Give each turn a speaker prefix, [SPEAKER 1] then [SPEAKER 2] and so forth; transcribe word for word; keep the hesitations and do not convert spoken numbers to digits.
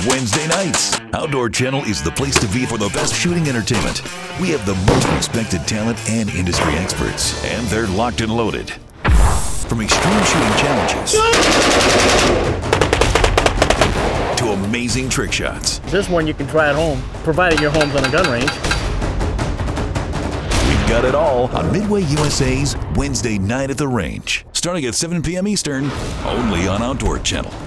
[SPEAKER 1] Wednesday nights. Outdoor Channel is the place to be for the best shooting entertainment. We have the most respected talent and industry experts, and they're locked and loaded. From extreme shooting challenges to amazing trick shots.
[SPEAKER 2] This one you can try at home, provided your home's on a gun range.
[SPEAKER 1] We've got it all on Midway U S A's Wednesday Night at the Range, starting at seven p m Eastern, only on Outdoor Channel.